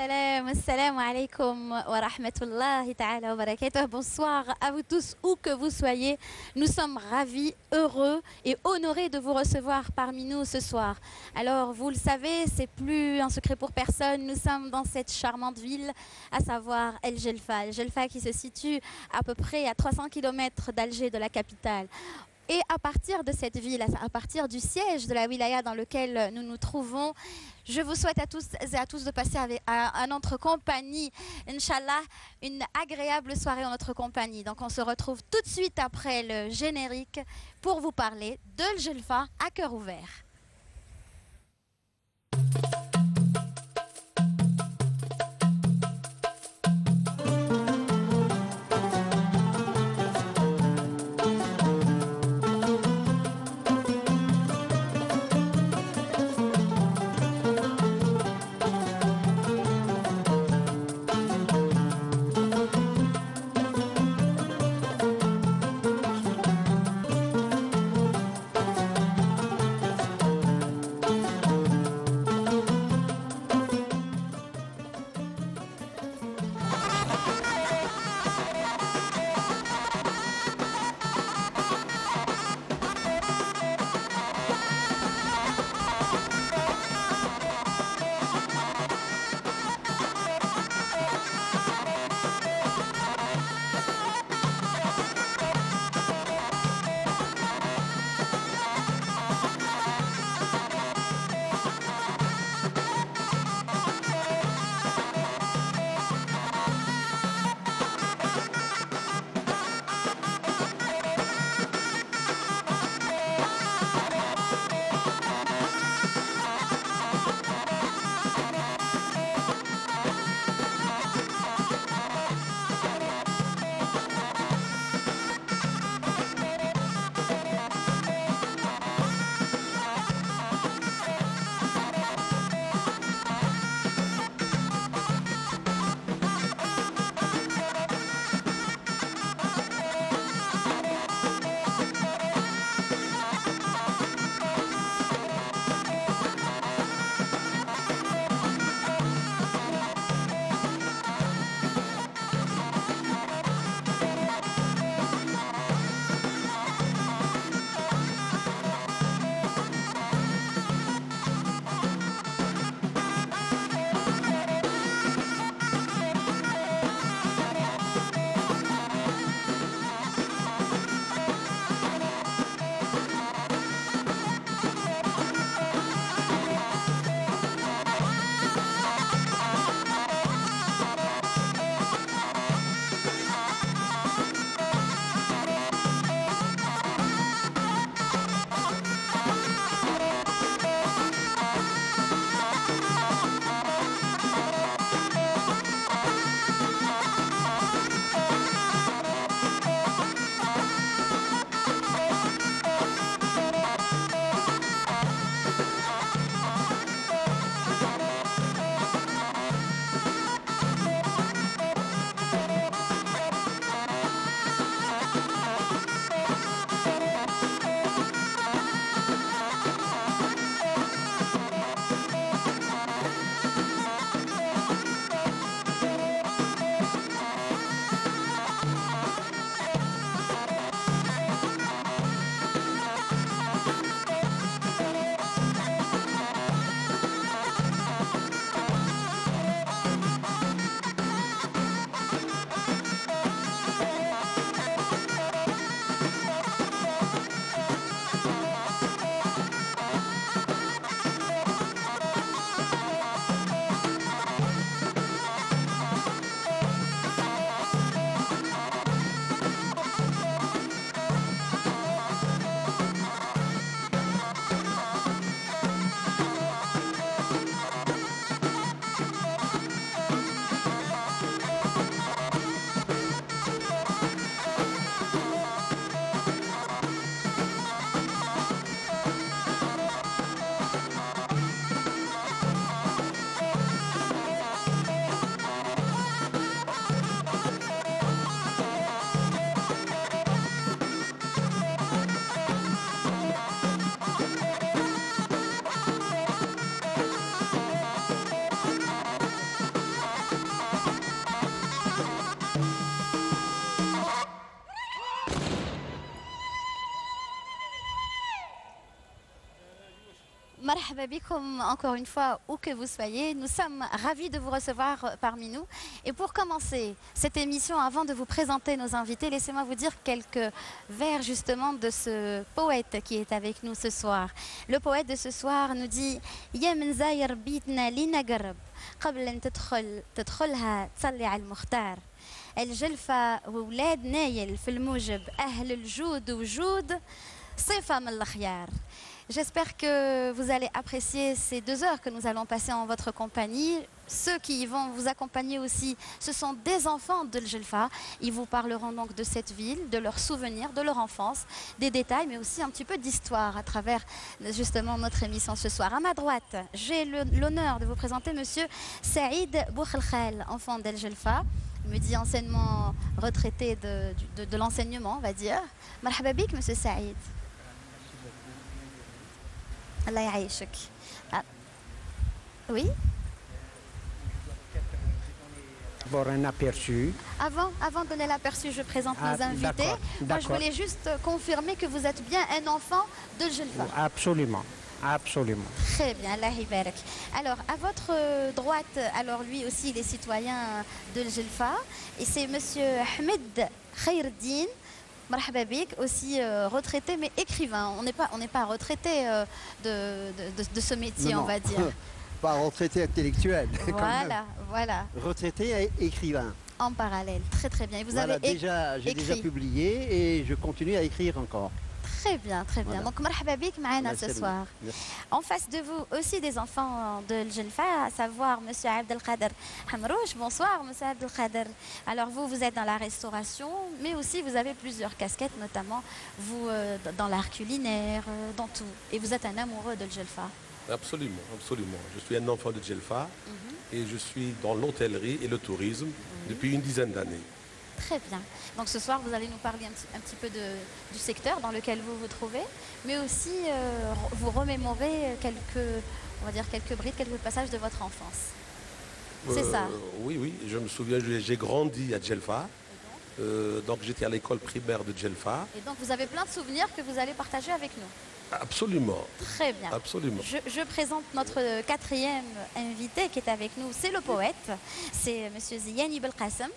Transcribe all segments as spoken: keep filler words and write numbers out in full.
salam, assalamu alaikum wa rahmatullahi ta'ala wa barakatuh. Bonsoir à vous tous, où que vous soyez. Nous sommes ravis, heureux et honorés de vous recevoir parmi nous ce soir. Alors, vous le savez, c'est plus un secret pour personne. Nous sommes dans cette charmante ville, à savoir El Jelfa. El Jelfa qui se situe à peu près à trois cents kilomètres d'Alger, de la capitale. Et à partir de cette ville, à partir du siège de la wilaya dans lequel nous nous trouvons, je vous souhaite à tous et à tous de passer avec, à, à notre compagnie, Inch'Allah, une agréable soirée en notre compagnie. Donc on se retrouve tout de suite après le générique pour vous parler de l'Jelfa à cœur ouvert. Marhaba bikum, encore une fois, où que vous soyez, nous sommes ravis de vous recevoir parmi nous. Et pour commencer cette émission, avant de vous présenter nos invités, laissez-moi vous dire quelques vers justement de ce poète qui est avec nous ce soir. Le poète de ce soir nous dit Ya min zayr bitna lina garab, قبل أن تدخل تدخلها تصلي على المختار. الجلفة وولاد نايل في الموجب أهل الجود وجود صفة من الخيار. J'espère que vous allez apprécier ces deux heures que nous allons passer en votre compagnie. Ceux qui vont vous accompagner aussi, ce sont des enfants de l'Jelfa. Ils vous parleront donc de cette ville, de leurs souvenirs, de leur enfance, des détails, mais aussi un petit peu d'histoire à travers justement notre émission ce soir. À ma droite, j'ai l'honneur de vous présenter Monsieur Saïd Boukhelkhal, enfant d'El Jelfa. Il me dit anciennement retraité de, de, de l'enseignement, on va dire. Marhaba bik, Monsieur Saïd. Allah yaïchek. Ah. Oui. Avoir un aperçu. Avant, avant de donner l'aperçu, je présente ah, nos invités. Moi, je voulais juste confirmer que vous êtes bien un enfant de Jelfa. Absolument, absolument. Très bien, Allah yibarak. Alors, à votre droite, alors lui aussi, il est citoyen de Jelfa, et c'est Monsieur Ahmed Khairdine. Marhaba bik, aussi euh, retraité mais écrivain. On n'est pas, on n'est pas retraité euh, de, de, de, de ce métier, non, on va dire. Pas retraité intellectuel. Voilà, voilà. Retraité et écrivain. En parallèle, très très bien. Et vous voilà, avez déjà, j'ai déjà publié et je continue à écrire encore. Très bien, très bien. Voilà. Donc, marhaba bik ma'ana ce soir. Merci. En face de vous, aussi des enfants de l'Jelfa, à savoir Monsieur Abdelkader Hamrouch. Bonsoir, Monsieur Abdelkader. Alors, vous, vous êtes dans la restauration, mais aussi vous avez plusieurs casquettes, notamment vous euh, dans l'art culinaire, euh, dans tout. Et vous êtes un amoureux de l'Jelfa. Absolument, absolument. Je suis un enfant de Jelfa mm-hmm. et je suis dans l'hôtellerie et le tourisme mm-hmm. depuis une dizaine d'années. Très bien. Donc ce soir, vous allez nous parler un petit, un petit peu de, du secteur dans lequel vous vous trouvez, mais aussi euh, vous remémorer quelques, on va dire quelques brides, quelques passages de votre enfance. C'est euh, ça? Oui, oui. Je me souviens, j'ai grandi à Jelfa. Euh, donc j'étais à l'école primaire de Jelfa. Et donc vous avez plein de souvenirs que vous allez partager avec nous. Absolument. Très bien. Absolument. Je, je présente notre quatrième invité qui est avec nous. C'est le poète. C'est Monsieur Ziyani Belkacem.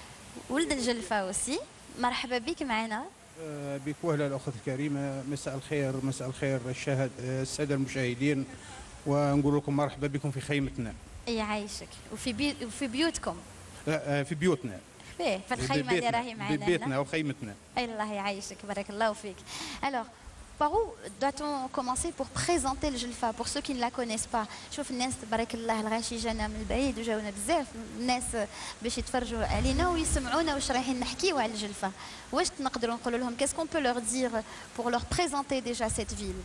ولد الجلفة aussi. مرحبا بك معنا. بك واهلا الاخت الكريمه. مساء الخير، مساء الخير الشاهد الساده المشاهدين، ونقول لكم مرحبا بكم في خيمتنا. يعيشك. وفي بي... وفي بيوتكم. لا في بيوتنا. فيه في الخيمه اللي راهي معنا. في بيتنا وخيمتنا. الله يعيشك بارك الله فيك. Alors, par où doit-on commencer pour présenter le Jelfa pour ceux qui ne la connaissent pas? شوف الناس تبارك الله الغاشي جانا من البعيد وجاونا بزاف الناس باش يتفرجوا علينا ويسمعونا واش رايحين نحكيو على الجلفة. واش نقدروا نقولوا لهم qu'est-ce qu'on peut leur dire pour leur présenter déjà cette ville?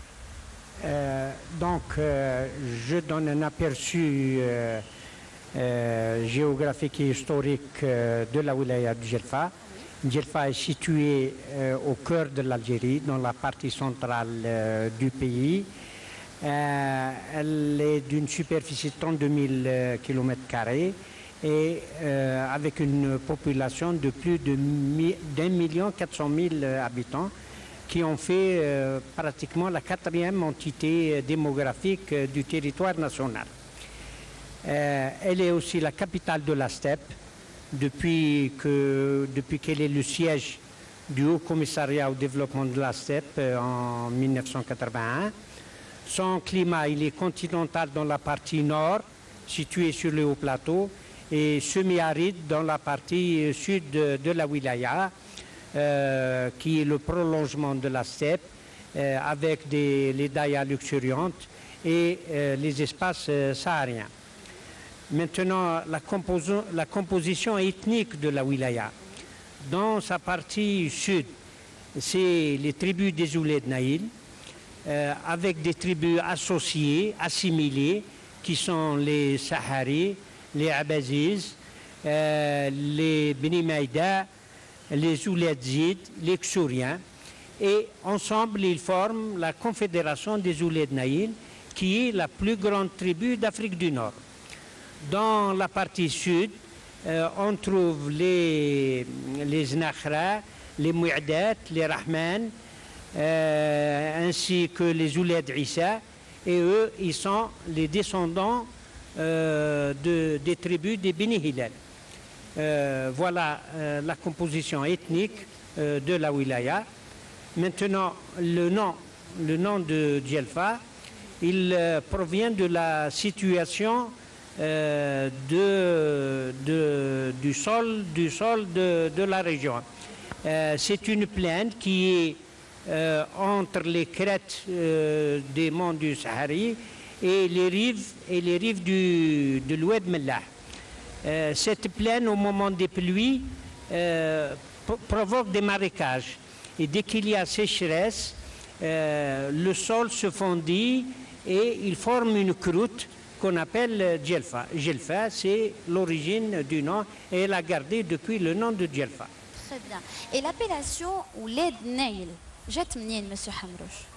euh, Donc euh, je donne un aperçu euh, euh, géographique et historique euh, de la wilaya du Jelfa. Jelfa est située euh, au cœur de l'Algérie, dans la partie centrale euh, du pays. Euh, elle est d'une superficie de trente-deux mille kilomètres carrés et euh, avec une population de plus d'un million quatre cent mille habitants qui ont fait euh, pratiquement la quatrième entité démographique euh, du territoire national. Euh, elle est aussi la capitale de la steppe. Depuis que, depuis qu'elle est le siège du Haut Commissariat au développement de la steppe euh, en mille neuf cent quatre-vingt-un. Son climat, il est continental dans la partie nord, situé sur le haut plateau, et semi-aride dans la partie sud de, de la wilaya, euh, qui est le prolongement de la steppe, euh, avec des, les dayas luxuriantes et euh, les espaces euh, sahariens. Maintenant, la, composi la composition ethnique de la wilaya. Dans sa partie sud, c'est les tribus des Ouled Naïl, euh, avec des tribus associées, assimilées, qui sont les Saharis, les Abaziz, euh, les Beni Maïda, les Ouled Zid, les Xuriens. Et ensemble, ils forment la Confédération des Ouled Naïl, qui est la plus grande tribu d'Afrique du Nord. Dans la partie sud, euh, on trouve les, les Znakhra, les Mou'adat, les Rahman, euh, ainsi que les Ouled Issa, et eux, ils sont les descendants euh, de, des tribus des Beni Hillel. Euh, voilà euh, la composition ethnique euh, de la wilaya. Maintenant, le nom, le nom de Djelfa, il euh, provient de la situation euh, de, de, du sol, du sol de, de la région. Euh, c'est une plaine qui est euh, entre les crêtes euh, des monts du Sahari et les rives, et les rives du, de l'Oued Mellah. Euh, cette plaine, au moment des pluies, euh, provoque des marécages. Et dès qu'il y a sécheresse, euh, le sol se fondit et il forme une croûte qu'on appelle Djelfa. Djelfa, c'est l'origine du nom et elle a gardé depuis le nom de Djelfa. Très bien. Et l'appellation Ouled Nail, jette menine, monsieur Hamrouche.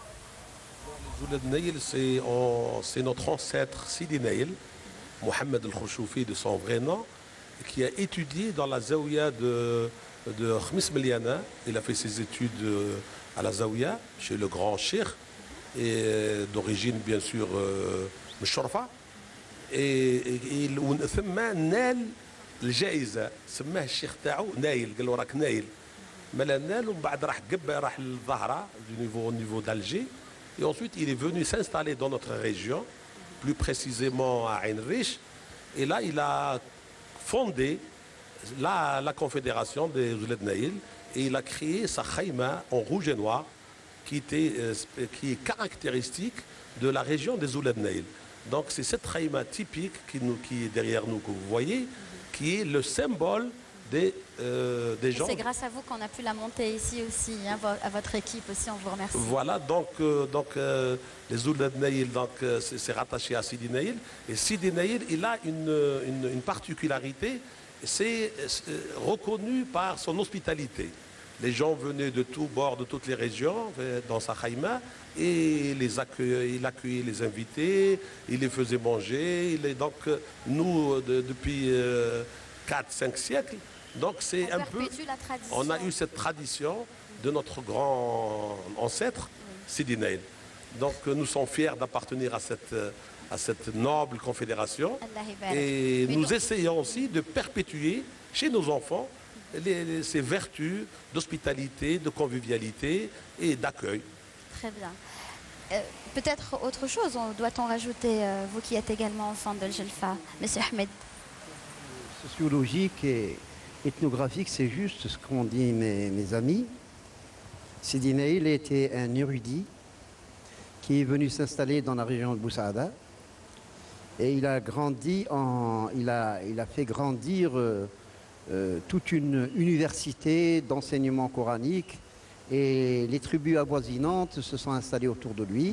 Ouled Nail, c'est notre ancêtre Sidi Nail, Mohamed El-Khouchoufi de son vrai nom, qui a étudié dans la Zaouia de, de Khmis Meliana. Il a fait ses études à la Zaouia, chez le grand cheikh, et d'origine bien sûr Mshorfa. Et ثم نال الجائزة سماه الشيخ تاعو نايل قال له راك نايل مالا نال ومن بعد راح قب راح للظهرة du niveau au niveau d'Alger et ensuite il est venu s'installer dans notre région plus précisément à Ain Rich et là il a fondé la, la confédération des Ouled Naïl et il a créé sa khaïma en rouge et noir qui, était, euh, qui est caractéristique de la région des Ouled Naïl. Donc c'est cette khaïma typique qui, nous, qui est derrière nous, que vous voyez, qui est le symbole des, euh, des gens. C'est grâce à vous qu'on a pu la monter ici aussi, hein, à votre équipe aussi, on vous remercie. Voilà, donc, euh, donc euh, les Ouled Naïl, euh, c'est rattaché à Sidi Naïl. Et Sidi Naïl, il a une, une, une particularité, c'est reconnu par son hospitalité. Les gens venaient de tous bords, de toutes les régions, dans sa khaïma, et les accueillait, il accueillait les invités, il les faisait manger. Il est, donc, nous, de, depuis euh, quatre cinq siècles, donc c'est un peu... On a eu cette tradition de notre grand ancêtre, oui. Sidi Naïl. Donc nous sommes fiers d'appartenir à cette, à cette noble confédération. Et nous donc... essayons aussi de perpétuer chez nos enfants Les, les, ces vertus d'hospitalité, de convivialité et d'accueil. Très bien. Euh, Peut-être autre chose, doit-on rajouter, euh, vous qui êtes également enfant de Djelfa, monsieur Ahmed? Sociologique et ethnographique, c'est juste ce qu'ont dit mes, mes amis. Sidi Naïl était un érudit qui est venu s'installer dans la région de Boussaada et il a grandi en, il a, il a fait grandir euh, Euh, toute une université d'enseignement coranique et les tribus avoisinantes se sont installées autour de lui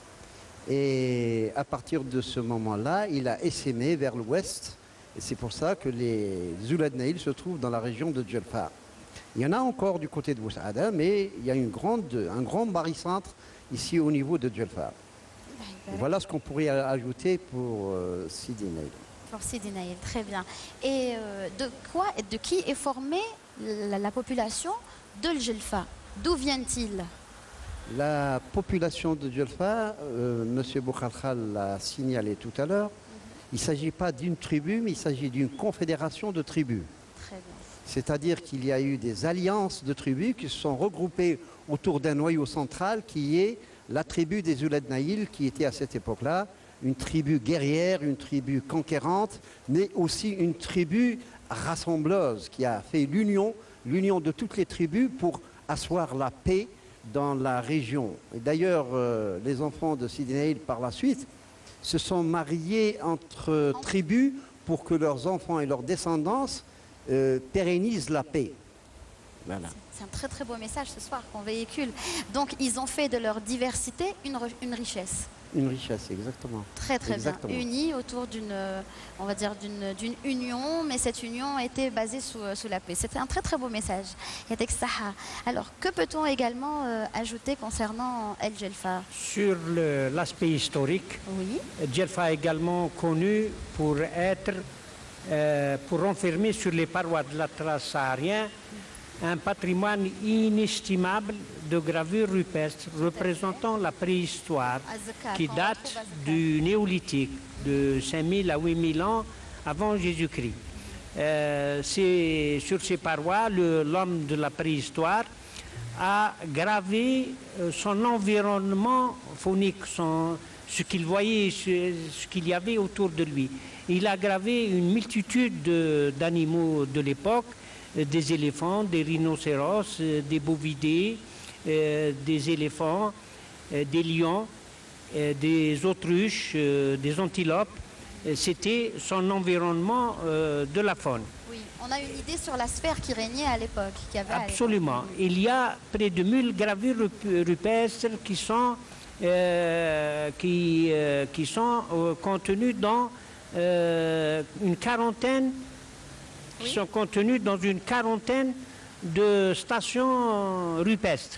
et à partir de ce moment-là il a essaimé vers l'ouest et c'est pour ça que les Ouled Naïl se trouvent dans la région de Djelfa. Il y en a encore du côté de Boussaada mais il y a une grande, un grand barycentre ici au niveau de Djelfa. Voilà ce qu'on pourrait ajouter pour euh, Sidi Naïl. Pour Sidi Naïl, très bien. Et euh, de quoi et de qui est formée la, la population de Djelfa? D'où vient-il? La population de Djelfa, euh, M. Boukhalkhal l'a signalé tout à l'heure, mm-hmm. il ne s'agit pas d'une tribu, mais il s'agit d'une confédération de tribus. Très bien. C'est-à-dire qu'il y a eu des alliances de tribus qui se sont regroupées autour d'un noyau central qui est la tribu des Ouled Naïl, qui était à cette époque-là une tribu guerrière, une tribu conquérante, mais aussi une tribu rassembleuse qui a fait l'union, l'union de toutes les tribus pour asseoir la paix dans la région. Et d'ailleurs, euh, les enfants de Sidi Naïl, par la suite, se sont mariés entre tribus pour que leurs enfants et leurs descendants euh, pérennisent la paix. Voilà. C'est un très très beau message ce soir qu'on véhicule. Donc ils ont fait de leur diversité une, une richesse. Une richesse, exactement. Très très exactement. bien. Unis autour d'une, on va dire d'une union, mais cette union était basée sous, sous la paix. C'était un très très beau message. Alors que peut-on également euh, ajouter concernant El Djelfa? Sur l'aspect historique, oui. Djelfa est également connu pour être, euh, pour renfermer sur les parois de l'Atlas saharien un patrimoine inestimable de gravures rupestres représentant la préhistoire qui date du néolithique, de cinq mille à huit mille ans avant Jésus-Christ. Euh, c'est sur ces parois, l'homme de la préhistoire a gravé euh, son environnement phonique, son, ce qu'il voyait, ce, ce qu'il y avait autour de lui. Il a gravé une multitude d'animaux de, de l'époque, euh, des éléphants, des rhinocéros, euh, des bovidés, euh, des éléphants, euh, des lions, euh, des autruches, euh, des antilopes. C'était son environnement euh, de la faune. Oui, on a une idée sur la sphère qui régnait à l'époque. Absolument. Il y a près de mille gravures rupestres qui sont, euh, qui, euh, qui sont euh, contenues dans euh, une quarantaine, oui. qui sont contenues dans une quarantaine de stations rupestres.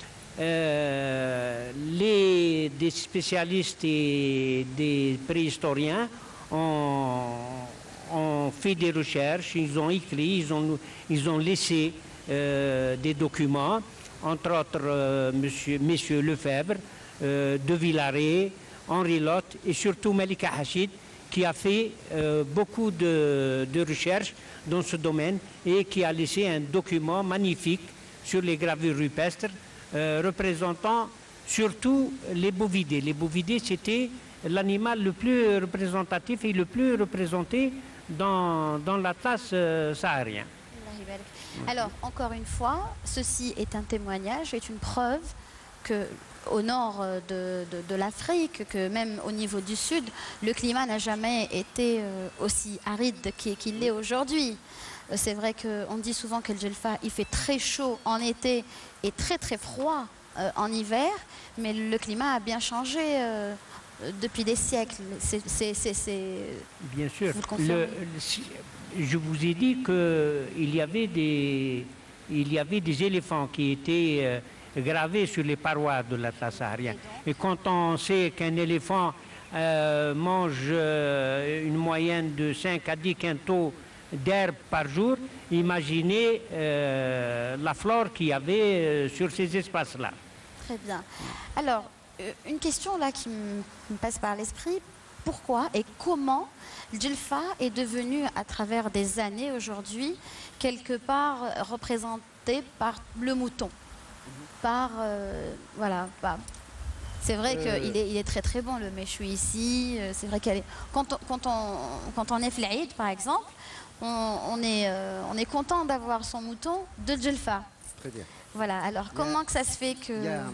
Euh, les des spécialistes et des préhistoriens ont, ont fait des recherches, ils ont écrit, ils ont, ils ont laissé euh, des documents, entre autres euh, monsieur, messieurs Lefebvre, euh, De Villaret, Henri Lotte et surtout Malika Hachid, qui a fait euh, beaucoup de, de recherches dans ce domaine et qui a laissé un document magnifique sur les gravures rupestres euh, représentant surtout les bovidés. Les bovidés, c'était l'animal le plus représentatif et le plus représenté dans, dans l'Atlas euh, saharien. Alors, encore une fois, ceci est un témoignage, est une preuve que au nord de, de, de l'Afrique, que même au niveau du sud, le climat n'a jamais été euh, aussi aride qu'il l'est aujourd'hui. C'est vrai qu'on dit souvent qu'El Djelfa, il fait très chaud en été et très très froid euh, en hiver, mais le climat a bien changé euh, depuis des siècles. C'est, c'est, c'est, c'est... Bien sûr. Vous le le, le, je vous ai dit qu'il y avait des, il y avait des éléphants qui étaient euh, gravés sur les parois de l'Atlas saharien. Et, et quand on sait qu'un éléphant euh, mange euh, une moyenne de cinq à dix quintaux d'herbe par jour, imaginez euh, la flore qu'il y avait euh, sur ces espaces-là. Très bien. Alors, euh, une question là qui me passe par l'esprit, pourquoi et comment Djelfa est devenu, à travers des années aujourd'hui, quelque part représenté par le mouton, par, euh, voilà, par... C'est vrai euh... qu'il est, il est très très bon le méchoui ici, c'est vrai qu'elle est... Quand on, quand, on, quand on est flaïd par exemple, on, on, est, euh, on est content d'avoir son mouton de Djelfa. Très bien. Voilà, alors il comment a, que ça se fait que... Il y a,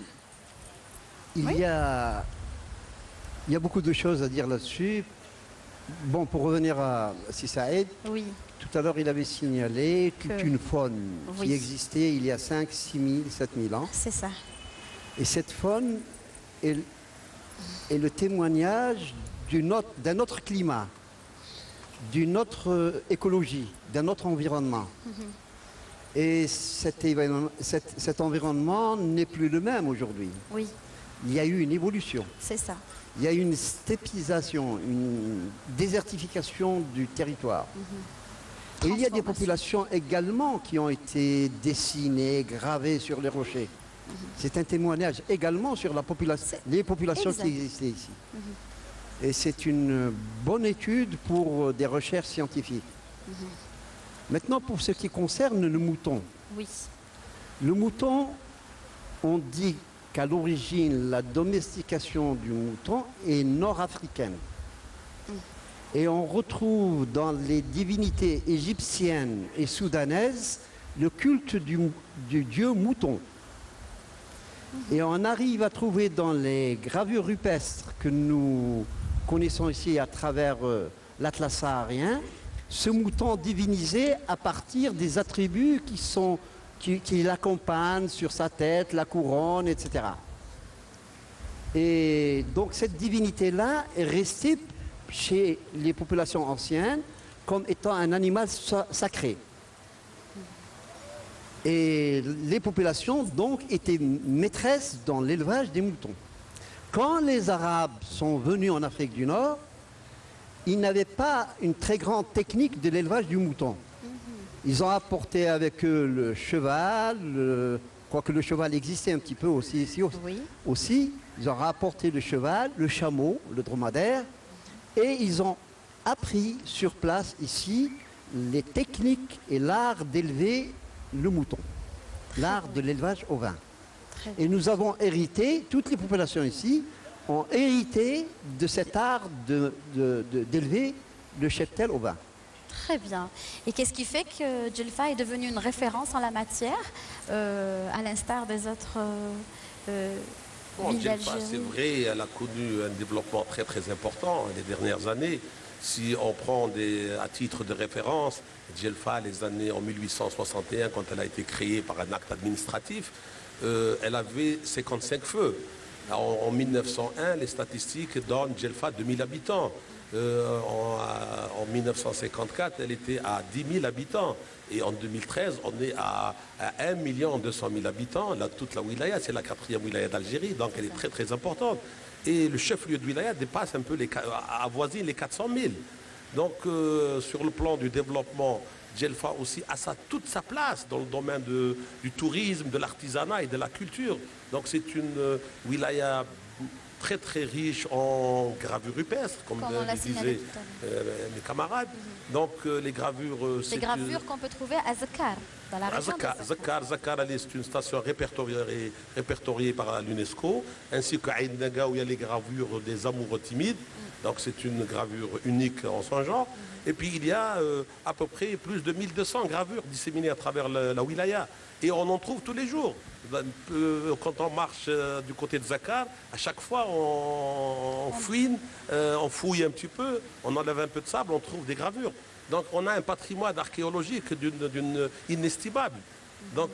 il oui y a, il y a beaucoup de choses à dire là-dessus. Bon, pour revenir à Si Saïd, oui. tout à l'heure il avait signalé toute que... une faune oui. qui existait il y a cinq, six mille, sept mille ans. C'est ça. Et cette faune est, est le témoignage d'un autre, d'un autre climat, d'une autre écologie, d'un autre environnement. Mm-hmm. Et cet, cet, cet environnement n'est plus le même aujourd'hui. Oui. Il y a eu une évolution. C'est ça. Il y a eu une stépisation, une désertification du territoire. Mm-hmm. Et il y a des populations également qui ont été dessinées, gravées sur les rochers. Mm-hmm. C'est un témoignage également sur la population, les populations exact. Qui existaient ici. Mm-hmm. Et c'est une bonne étude pour des recherches scientifiques. Mm-hmm. Maintenant, pour ce qui concerne le mouton. Oui. Le mouton, on dit qu'à l'origine, la domestication du mouton est nord-africaine. Mm. Et on retrouve dans les divinités égyptiennes et soudanaises le culte du, du dieu mouton. Mm. Et on arrive à trouver dans les gravures rupestres que nous connaissons ici à travers euh, l'Atlas saharien, ce mouton divinisé à partir des attributs qui sont qui, qui l'accompagnent sur sa tête, la couronne, et cetera. Et donc cette divinité-là est restée chez les populations anciennes comme étant un animal sacré. Et les populations donc étaient maîtresses dans l'élevage des moutons. Quand les Arabes sont venus en Afrique du Nord, ils n'avaient pas une très grande technique de l'élevage du mouton. Ils ont apporté avec eux le cheval, le, quoique le cheval existait un petit peu aussi ici. Oui. Aussi, ils ont rapporté le cheval, le chameau, le dromadaire, et ils ont appris sur place ici les techniques et l'art d'élever le mouton, l'art de l'élevage au vin. Très bien. Et nous avons hérité, toutes les populations ici ont hérité de cet art de- de- de- d'élever le cheptel au vin. Très bien. Et qu'est-ce qui fait que Djelfa est devenu une référence en la matière, euh, à l'instar des autres euh, euh, Bon, villes Djelfa, c'est d'Algérie? vrai, elle a connu un développement très très important les dernières années. Si on prend des, à titre de référence, Djelfa, les années en mille huit cent soixante et un, quand elle a été créée par un acte administratif, euh, elle avait cinquante-cinq feux. En, en mille neuf cent un, les statistiques donnent Djelfa deux mille habitants. Euh, en, à- en mille neuf cent cinquante-quatre, elle était à dix mille habitants. Et en deux mille treize, on est à, à un million deux cent mille habitants. Là, toute la wilaya, c'est la quatrième wilaya d'Algérie, donc elle est très très importante. Et le chef-lieu de wilaya dépasse un peu les, qua- avoisine les quatre cent mille. Donc, euh, sur le plan du développement, Djelfa aussi a sa, toute sa place dans le domaine de- du tourisme, de l'artisanat et de la culture. Donc, c'est une euh, wilaya très très riche en gravures rupestres, comme, Comme euh, on l'a le signalé disaient tout à l'heure. euh, mes camarades. Donc, euh, les gravures... euh, Des c'est gravures une- qu'on peut trouver à Zakar, dans la à région de Zakar, Zakar. Zakar, Zakar, elle est- c'est une station répertoriée, répertoriée par l'UNESCO, ainsi qu'à Aïn Naga où il y a les gravures des amoureux timides. Donc c'est une gravure unique en son genre. Et puis il y a euh, à peu près plus de mille deux cents gravures disséminées à travers le- la wilaya. Et on en trouve tous les jours. Ben, euh, Quand on marche euh, du côté de Zakar, à chaque fois on, on fouine, euh, on fouille un petit peu, on enlève un peu de sable, on trouve des gravures. Donc on a un patrimoine archéologique d'une d'une inestimable. Donc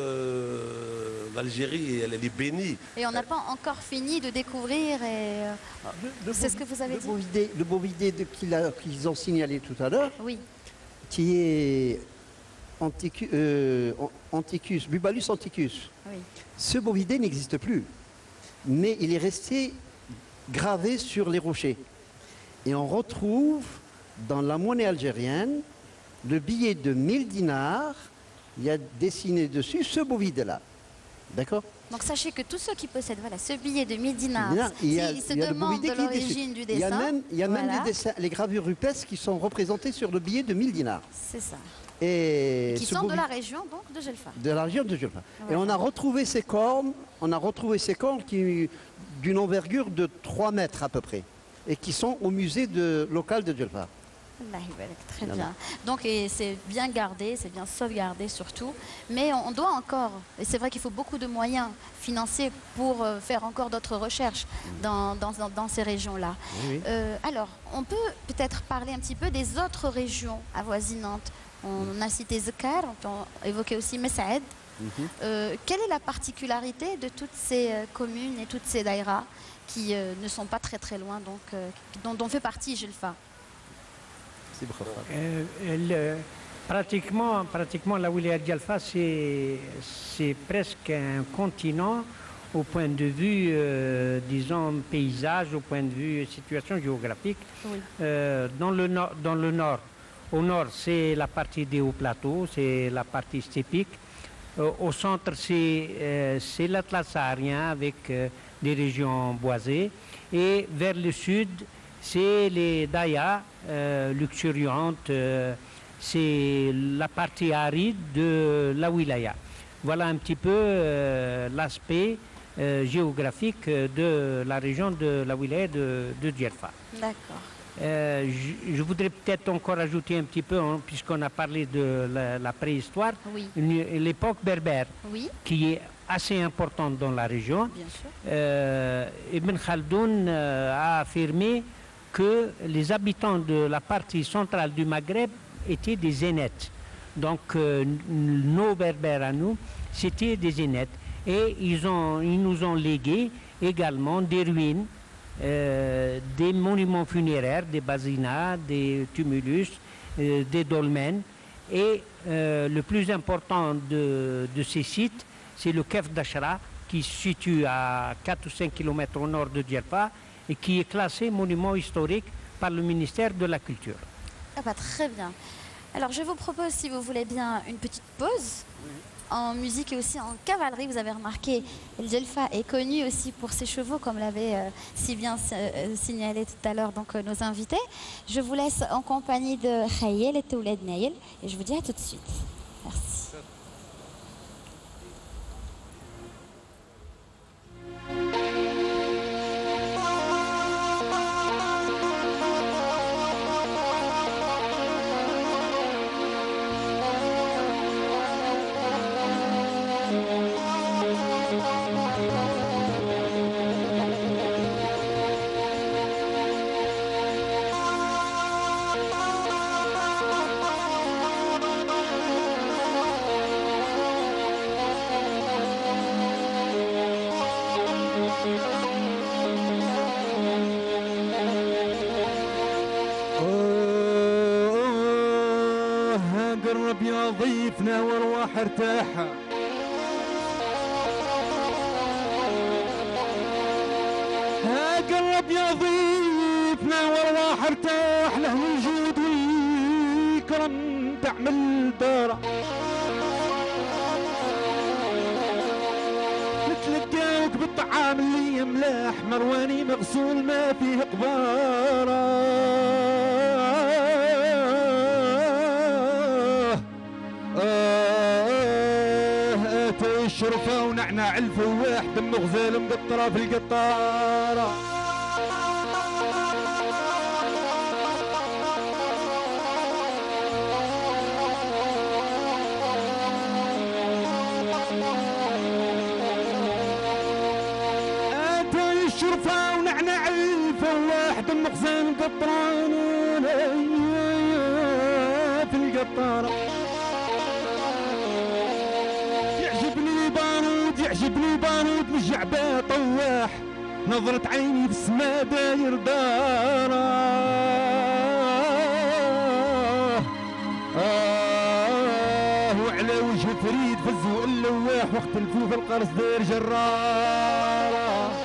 euh, l'Algérie, elle, elle est bénie. Et on n'a pas encore fini de découvrir et... euh, Le C'est ce que vous avez le dit bovidé- Le bovidé de- qu'il a- qu'ils ont signalé tout à l'heure, Oui, qui est Anticu- euh, Anticus, Bubalus anticus. oui. Ce bovidé n'existe plus, mais il est resté gravé sur les rochers. Et on retrouve dans la monnaie algérienne le billet de mille dinars, il y a dessiné dessus ce bovidé-là. D'accord? Donc sachez que tous ceux qui possèdent voilà, ce billet de mille dinars, Dinars, il y a- s'ils se il y a le demandent bovidé de qui est dessus. l'origine du Il y a dessin, même, il y a même voilà, les, dessins- les gravures rupestres qui sont représentées sur le billet de mille dinars. c'est ça. Et Qui ce sont de bovidé- la région donc de Djelfa. de la région de Djelfa. Et Voilà. on a retrouvé ces cornes, on a retrouvé ces cornes qui d'une envergure de trois mètres à peu près, et qui sont au musée de, local de Djelfa. Allah yabarak, très Voilà. bien. Donc et c'est bien gardé, c'est bien sauvegardé surtout. Mais on, on doit encore, et c'est vrai qu'il faut beaucoup de moyens financiers pour euh, faire encore d'autres recherches dans, dans, dans- dans ces régions-là. Oui, oui. Euh, alors, on peut peut-être parler un petit peu des autres régions avoisinantes. On a cité Zakar, on peut évoquer aussi Messaed. Mhm. Euh, quelle est la particularité de toutes ces euh, communes et toutes ces daïras qui euh, ne sont pas très très loin, donc, euh, dont, dont fait partie Djelfa? C'est vrai. Euh, le- pratiquement, pratiquement, la wilaya de Djelfa, c'est c'est presque un continent au point de vue, euh, disons, paysage, au point de vue situation géographique. Oui. Euh, dans, le nord, dans le nord, au nord, c'est la partie des hauts plateaux, c'est la partie stépique. Euh, au centre, c'est euh, c'est l'Atlas saharien avec euh, des régions boisées. Et vers le sud, c'est les dayas euh, luxuriantes, euh, c'est la partie aride de la wilaya. Voilà un petit peu euh, l'aspect euh, géographique de la région de la wilaya de, de Djelfa. D'accord. Euh, je, je voudrais peut-être encore ajouter un petit peu, hein, puisqu'on a parlé de la, la préhistoire, Oui. une- l'époque berbère, Oui, qui est assez importante dans la région. bien sûr. Euh, Ibn Khaldoun euh, a affirmé que les habitants de la partie centrale du Maghreb étaient des zénètes. Donc euh, n- nos berbères à nous, c'était des zénètes. Et ils, ont, ils nous ont légué également des ruines, euh, des monuments funéraires, des basinas, des tumulus, euh, des dolmens. Et euh, le plus important de, de ces sites, c'est le Kef d'Achra, qui se situe à quatre ou cinq kilomètres au nord de Djelfa et qui est classé monument historique par le ministère de la Culture. Ah bah, très bien. Alors je vous propose, si vous voulez bien, une petite pause en musique et aussi en cavalerie. Vous avez remarqué, El Djelfa est connu aussi pour ses chevaux, comme l'avait euh, si bien euh, signalé tout à l'heure donc euh, nos invités. Je vous laisse en compagnie de Khayel et Touled Naïl et je vous dis à tout de suite. Merci. قرب يا ضيفنا وارواح ارتاحة ها قرب يا ضيفنا وارواح ارتاح له الجود والكرم تعمل دارة نتلقاوك بالطعام اللي ملاح مرواني مغسول ما فيه قبارة الشرفة ونعناع الفواح دم غزال مقطرة في القطارة اتاي الشرفة ونعناع الفواح دم غزال مقطرة في القطارة يعجبني بارود من الجعبة طواح نظرة عيني في السما داير دارة آه وعلى وجه فريد في الزوق اللواح وقت الفوف القرص داير جرارة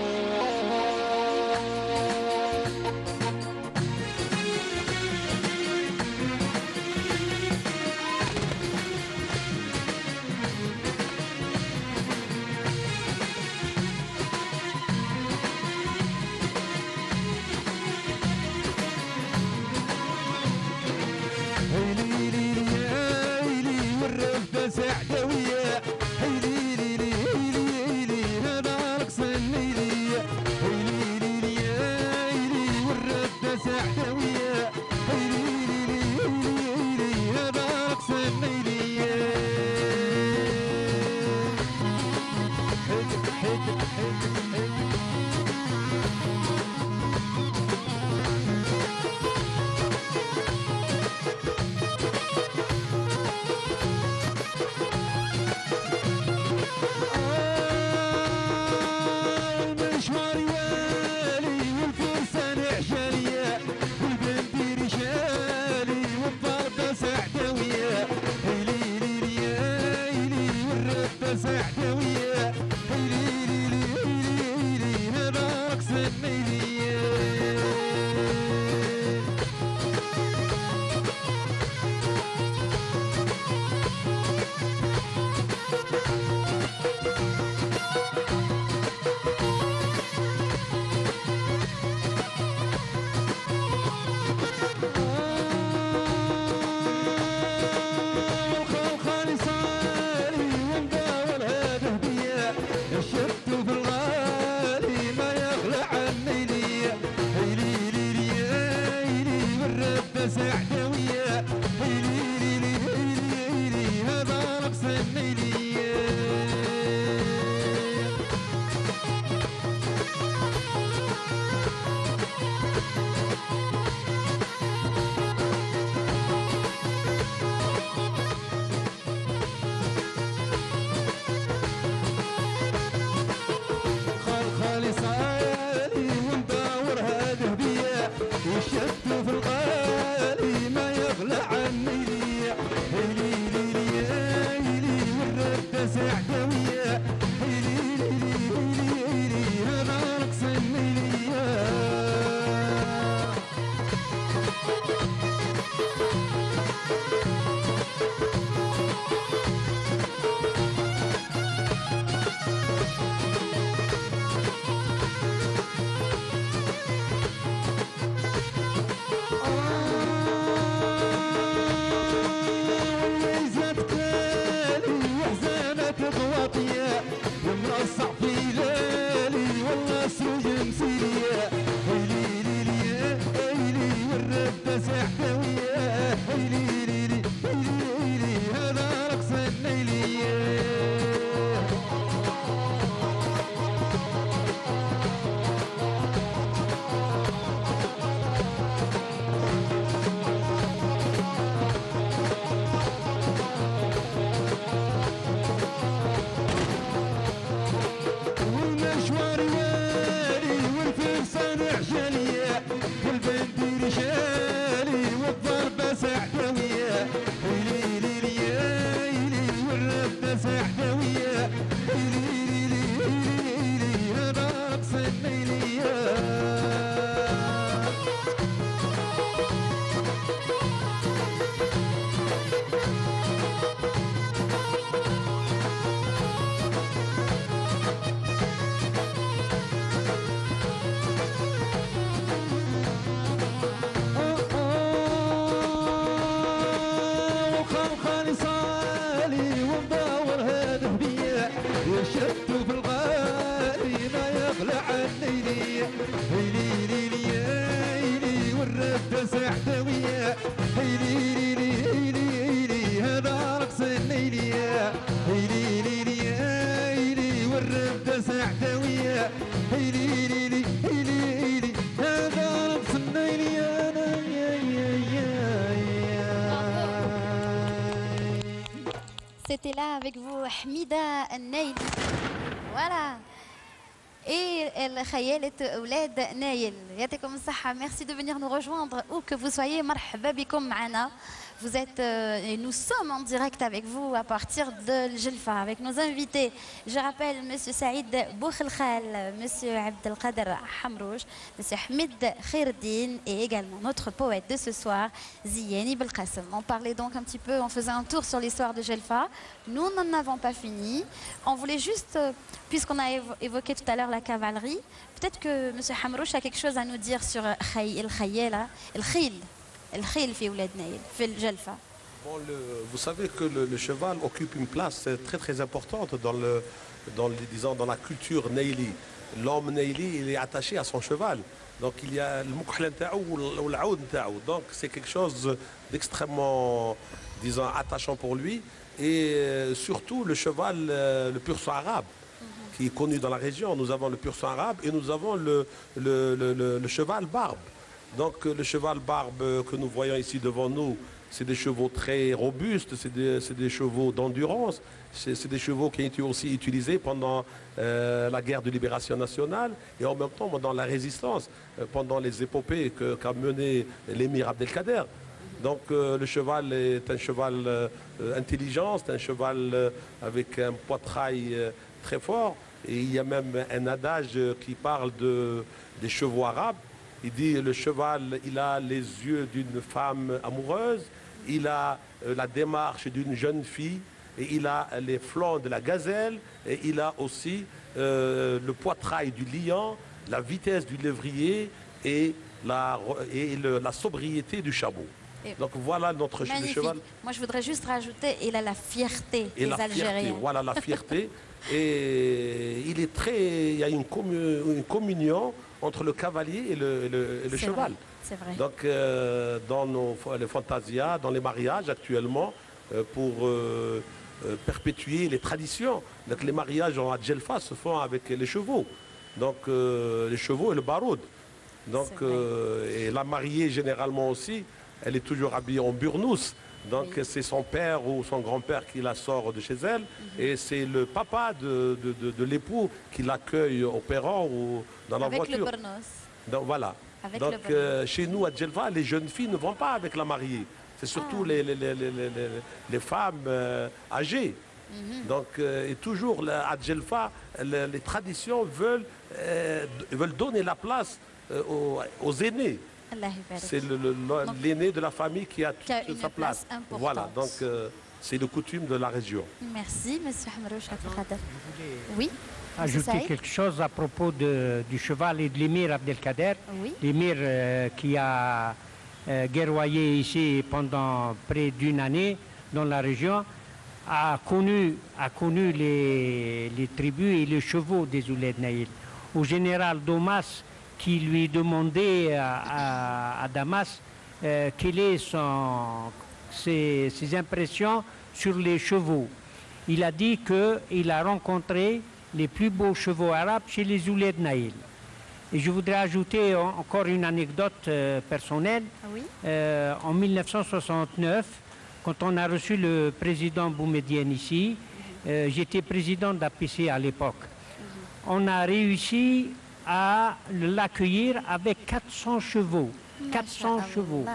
سعدوية هيلي لي لي هيلي لي هذا رقص الليلية هيلي لي لي هيلي والردة سعدوية هيلي لي لي هيلي لي هذا رقص الليلية حيك حيك حيك حيك سعدوية هيلي لي لي هيلي لي هذا رقص الليلية سعدوية هيلي لي لي هيلي هيلي هذا رقص الليلية ويلي ليلي يا ويلي والردة سحدوية ويلي ليلي ليلي هذا رقص الليلية وخلخالي صالي ومدور هذا بيا يشدوا في الغالي ما يغلى عني لي هيلي ليلي يا هيلي والردة سحدوية هيلي ليلي هيلي هيلي هذا رقص الليلي هيلي ليلي يا هيلي والردة سحدوية هيلي ليلي هيلي هيلي هذا رقص الليلي أنا يا يا يا يا C'était là avec vous, Hamida Nail. Voilà. Et El Khayalet Ouled Nail. Yatikoum Saha, merci de venir nous rejoindre où que vous soyez. Marhaba bikoum ma'ana. Vous êtes, euh, et nous sommes en direct avec vous à partir de Jelfa, avec nos invités. Je rappelle M. Saïd Boukhelkhal, M. Abdelkader Hamrouch, M. Hamid Khairdine et également notre poète de ce soir, Ziyani Belkacem. On parlait donc un petit peu, on faisait un tour sur l'histoire de Jelfa. Nous n'en avons pas fini. On voulait juste, euh, puisqu'on a évo évoqué tout à l'heure la cavalerie, peut-être que M. Hamrouch a quelque chose à nous dire sur Khay, El Khayela, El Khil. Bon, le, vous savez que le, le cheval occupe une place très très importante dans, le, dans, le, disons, dans la culture Naili. L'homme Naili, il est attaché à son cheval. Donc il y a le moukhla ntaou ou l'aoud ntaou. Donc c'est quelque chose d'extrêmement, disons, attachant pour lui. Et surtout le cheval, le pur sang arabe, qui est connu dans la région. Nous avons le pur sang arabe et nous avons le, le, le, le, le cheval barbe. Donc le cheval barbe que nous voyons ici devant nous, c'est des chevaux très robustes, c'est des, des chevaux d'endurance, c'est des chevaux qui ont été aussi utilisés pendant euh, la guerre de libération nationale et en même temps dans la résistance, euh, pendant les épopées qu'a qu mené l'émir Abdelkader. Donc euh, le cheval est un cheval euh, intelligent, c'est un cheval euh, avec un poitrail euh, très fort et il y a même un adage qui parle de, des chevaux arabes. Il dit le cheval, il a les yeux d'une femme amoureuse, il a euh, la démarche d'une jeune fille, et il a les flancs de la gazelle, et il a aussi euh, le poitrail du lion, la vitesse du lévrier et la, et le, la sobriété du chameau. Et donc voilà notre magnifique. cheval. Moi je voudrais juste rajouter, il a la fierté et des la Algériens. Fierté, voilà la fierté. Et il est très, il y a une, commu, une communion entre le cavalier et le, et le, et le cheval. C'est vrai. Donc euh, dans nos, les fantasias, dans les mariages actuellement, euh, pour euh, euh, perpétuer les traditions. Donc les mariages en Adjelfa se font avec les chevaux. Donc euh, les chevaux et le baroud. Donc euh, et la mariée généralement aussi, elle est toujours habillée en burnous. Donc oui. C'est son père ou son grand-père qui la sort de chez elle. Mm-hmm. Et c'est le papa de, de, de, de l'époux qui l'accueille au perron ou dans la avec voiture. Le Donc voilà. Avec Donc euh, chez nous à Djelfa, les jeunes filles ne vont pas avec la mariée. C'est surtout ah. les, les, les, les, les, les femmes euh, âgées. Mm-hmm. Donc euh, et toujours là, à Djelfa, les, les traditions veulent, euh, veulent donner la place euh, aux, aux aînés. C'est l'aîné de la famille qui a toute qui a sa place. place Voilà, donc euh, c'est le coutume de la région. Merci, M. Hamrouch Abdelkader. Oui. Ajouter quelque chose à propos de, du cheval et de l'émir Abdelkader. Oui. L'émir euh, qui a euh, guerroyé ici pendant près d'une année dans la région a connu, a connu les, les tribus et les chevaux des Ouled Naïl. Au général Domas, qui lui demandait à, à, à Damas euh, quelles sont ses, ses impressions sur les chevaux. Il a dit qu'il a rencontré les plus beaux chevaux arabes chez les Ouled Naïl. Et je voudrais ajouter en, encore une anecdote euh, personnelle. Oui. Euh, en mille neuf cent soixante-neuf, quand on a reçu le président Boumedienne ici, mm-hmm. euh, j'étais président d'A P C à l'époque. Mm-hmm. On a réussi à l'accueillir avec quatre cents chevaux. quatre cents chevaux.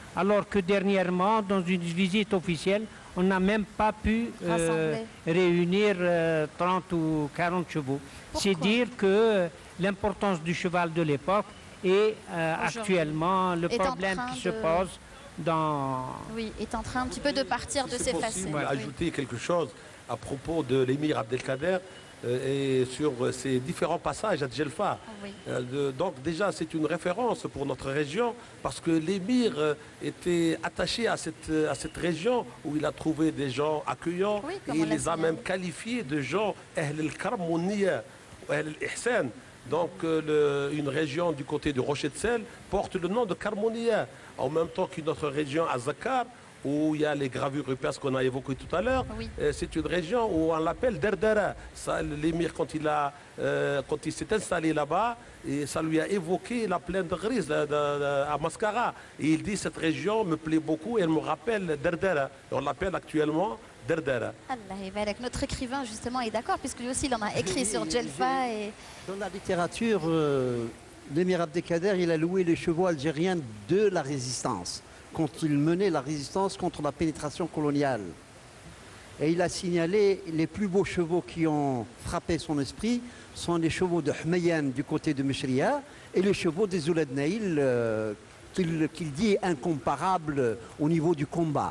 alors que dernièrement, dans une visite officielle, on n'a même pas pu euh, réunir euh, trente ou quarante chevaux. C'est dire que l'importance du cheval de l'époque est euh, actuellement le problème qui se pose dans... Oui, est en train un petit peu de partir de ses facettes. Je vais ajouter quelque chose à propos de l'émir Abdelkader euh, et sur ces différents passages à Djelfa. Oui. Euh, de, donc déjà c'est une référence pour notre région parce que l'émir euh, était attaché à cette, à cette région où il a trouvé des gens accueillants oui, et il les a même qualifiés de gens Ahl al-Karam wa Niya, Ahl al-Ihsan. Donc euh, le, une région du côté de Rocher de Sel porte le nom de Karmounia, en même temps qu'une autre région à Zakar, où il y a les gravures rupestres qu'on a évoquées tout à l'heure. Oui. Euh, c'est une région où on l'appelle Derdara. L'émir, quand il, a, euh, quand il s'est installé là-bas, et ça lui a évoqué la plaine de Grise de, de, de, à Mascara. Et il dit, cette région me plaît beaucoup, et elle me rappelle Derdara. On l'appelle actuellement Derdara. Allah yabarak. Notre écrivain justement est d'accord puisque lui aussi il en a écrit sur Djelfa. Et... Dans la littérature, euh, l'émir Abdelkader, il a loué les chevaux algériens de la résistance, quand il menait la résistance contre la pénétration coloniale. Et il a signalé les plus beaux chevaux qui ont frappé son esprit sont les chevaux de Hmeyan du côté de Meshria et les chevaux des Ouled Naïl euh, qu'il qu'il dit incomparables au niveau du combat.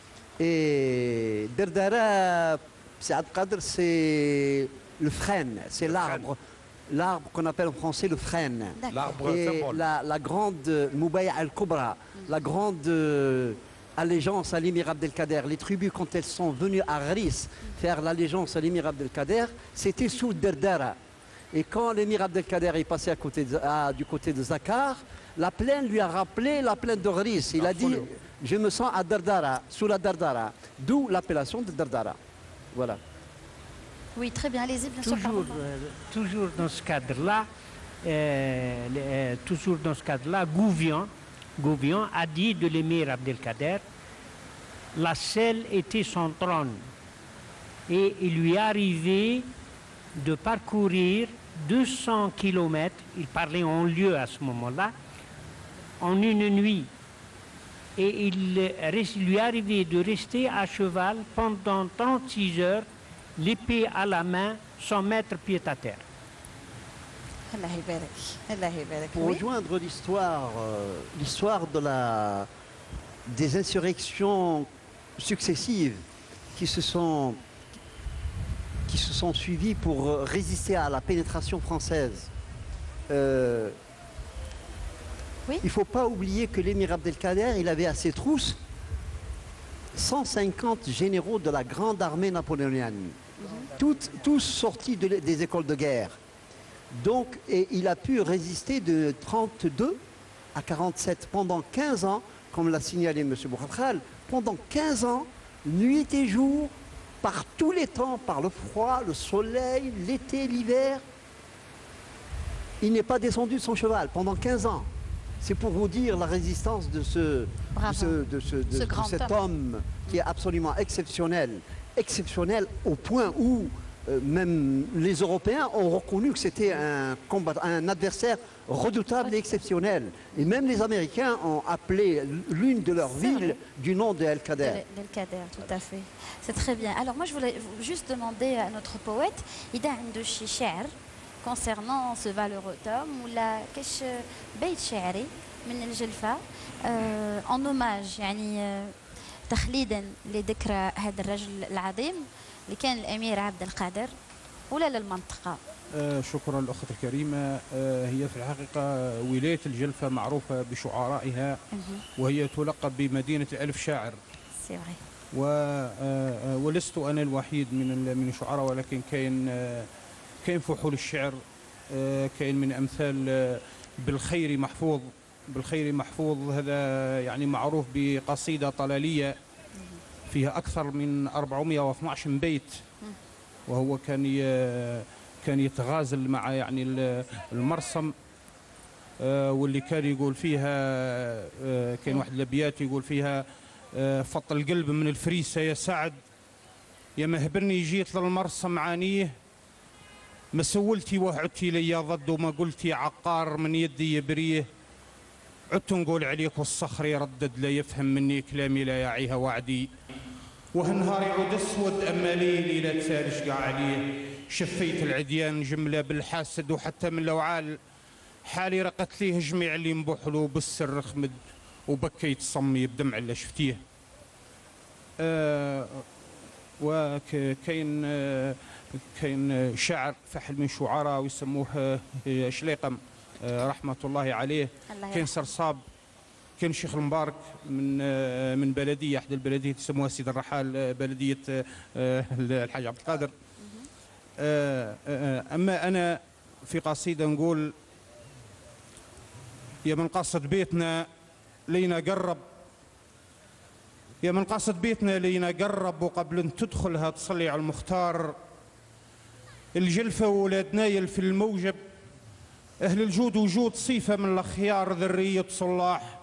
Et Derdara, c'est le frêne, c'est l'arbre. L'arbre qu'on appelle en français le frêne. L'arbre Et la, la grande Moubaya al-Kubra, la grande euh, allégeance à l'émir Abdelkader. Les tribus, quand elles sont venues à Gris faire l'allégeance à l'émir Abdelkader, c'était sous Derdara. Et quand l'émir Abdelkader est passé à côté de, à, du côté de Zakar, la plaine lui a rappelé la plaine de Gris. Il a dit, je me sens à Derdara, sous la Derdara. D'où l'appellation de Derdara. Voilà. Oui, très bien, allez-y, bien toujours, sûr. Euh, toujours dans ce cadre-là, euh, euh, toujours dans ce cadre-là, Gouvion, Gouvion a dit de l'émir Abdelkader, la selle était son trône. Et il lui arrivait de parcourir deux cents kilomètres, il parlait en lieu à ce moment-là, en une nuit. Et il, il lui arrivait de rester à cheval pendant trente-six heures, l'épée à la main, sans mettre pied à terre. Pour oui. rejoindre l'histoire, euh, l'histoire de la, des insurrections successives qui se sont, qui se sont suivies pour résister à la pénétration française, euh, oui. il ne faut pas oublier que l'émir Abdelkader, il avait à ses trousses cent cinquante généraux de la grande armée napoléonienne, mm-hmm. Toutes, tous sortis de, des écoles de guerre. Donc, et il a pu résister de trente-deux à quarante-sept pendant quinze ans, comme l'a signalé M. Boukhadral, pendant quinze ans, nuit et jour, par tous les temps, par le froid, le soleil, l'été, l'hiver. Il n'est pas descendu de son cheval pendant quinze ans. C'est pour vous dire la résistance de, ce, de, ce, de, ce, de, ce de cet homme. homme qui est absolument exceptionnel. Exceptionnel au point où euh, même les Européens ont reconnu que c'était un, un adversaire redoutable et exceptionnel. Et même les Américains ont appelé l'une de leurs villes du nom de El-Kader. El-Kader, tout à fait. C'est très bien. Alors moi, je voulais juste demander à notre poète, il a un de Chichère, concernant ce valeureux homme ولا كاش بيت شعري من الجلفة en hommage يعني تخليدا لذكرى هذا الرجل العظيم اللي كان الأمير عبد القادر ولا للمنطقة. آه شكرا الأخت الكريمة. آه هي في الحقيقة ولاية الجلفة معروفة بشعرائها وهي تلقب بمدينة الألف شاعر. سي فري. و آه ولست أنا الوحيد من من الشعراء ولكن كاين آه كاين فحول الشعر، كاين من امثال بالخير محفوظ. بالخير محفوظ هذا يعني معروف بقصيده طلاليه فيها اكثر من أربعمئة واثني عشر بيت، وهو كان كان يتغازل مع يعني المرسم، واللي كان يقول فيها كاين واحد الابيات يقول فيها فط القلب من الفريسه يا سعد، يا مهبرني جيت للمرسم عانيه، ما سولتي وعدتي ليا ضد وما قلتي عقار من يدي يبريه، عدت نقول عليك والصخر يردد لا يفهم مني كلامي لا يعيها وعدي. وهالنهار يعود اسود اما ليلي لا تسالش قاع عليه. شفيت العديان جمله بالحاسد وحتى من لوعال حالي رقت ليه جميع اللي مبوحلو بالسر خمد وبكيت صمي بدمع اللي شفتيه. آه وكاين آه كاين شاعر فحل من شعراء ويسموه آه شليقم آه رحمه الله عليه. كاين سرصاب، كاين شيخ المبارك من آه من بلديه احدى البلديات يسموها سيد الرحال آه بلديه آه الحاج عبد القادر. آه آه اما انا في قصيده نقول: يا من قصد بيتنا لينا قرب، يا من قصد بيتنا لينا قرب، وقبل ان تدخلها تصلي على المختار. الجلفة وولاد نايل في الموجب، أهل الجود وجود صيفة من الأخيار ذرية صلاح.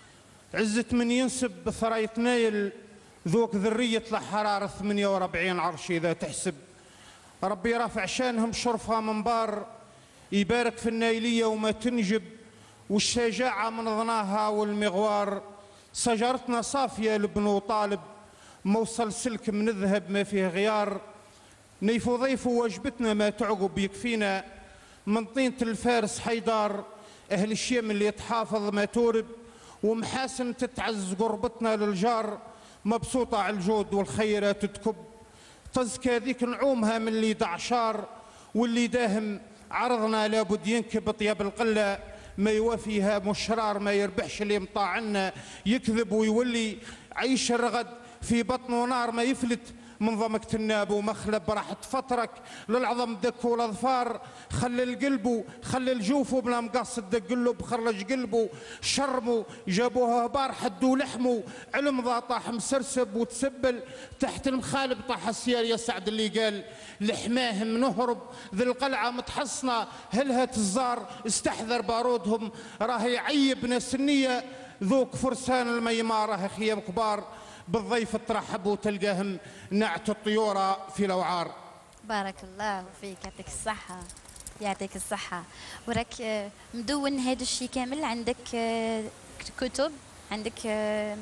عزة من ينسب ثرية نايل ذوك ذرية الحرارة ثمانية وأربعين عرش إذا تحسب. ربي رافع شانهم شرفها منبار، يبارك في النايلية وما تنجب، والشجاعة من ظناها والمغوار. شجرتنا صافية لبن طالب، موصل سلك من الذهب ما فيه غيار. نيف ضيف وجبتنا ما تعقب يكفينا، من طينة الفارس حيدار. أهل الشيم اللي يتحافظ ما تورب، ومحاسن تتعز قربتنا للجار. مبسوطة على الجود والخيرات تكب، تزكى ذيك نعومها من اللي دعشار. واللي داهم عرضنا لابد ينكب طياب القلة، ما يوافيها مشرار ما يربحش اللي مطاعنا. يكذب ويولي عيش الرغد في بطنه نار، ما يفلت من ضمك الناب ومخلب. راح تفطرك للعظم دك والاظفار، خلي قلبه خلي جوفه بلا مقصد دق له بخرج قلبه. شرمه جابوها بار حدوا لحمه، علم ذا طاح مسرسب وتسبل تحت المخالب. طاح السيار يا سعد اللي قال لحماه منهرب، ذي القلعه متحصنه هلها تزار. استحذر بارودهم راه يعيب ناس النيه، ذوك فرسان الميماره خيام كبار. بالضيف ترحب وتلقاهم نعت الطيورة في الأوعار. بارك الله فيك، يعطيك الصحة يعطيك الصحة. وراك آه، مدون هذا الشيء كامل، عندك آه، كتب، عندك آه،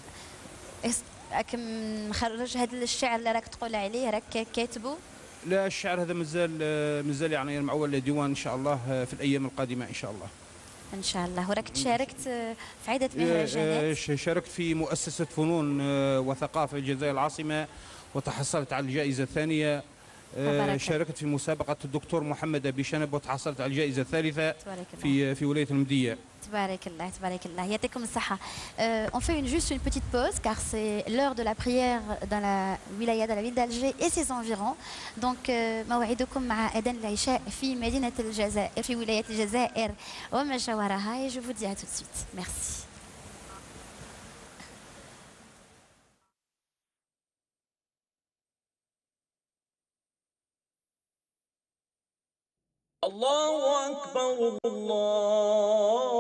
مخ- اس- راك مخرج هذا الشعر اللي راك تقول عليه، راك كاتبه؟ لا، الشعر هذا مازال مازال يعني معول ديوان إن شاء الله في الأيام القادمة إن شاء الله. ان شاء الله. وراك تشاركت آه، في عدة مهرجانات. شاركت في مؤسسة فنون آه، وثقافة الجزائر العاصمة وتحصلت على الجائزة الثانية. آه، شاركت في مسابقة الدكتور محمد أبي شنب وتحصلت على الجائزة الثالثة في في ولاية المدية. تبارك الله تبارك الله، يعطيكم الصحة. Euh, on fait une, juste une petite pause car c'est l'heure de la prière dans la wilaya de la ville d'Alger et ses environs. Donc euh, موعدكم مع أذان العشاء في مدينة الجزائر في ولاية الجزائر وما جاورها. Et je vous dis à tout de suite. Merci. الله أكبر الله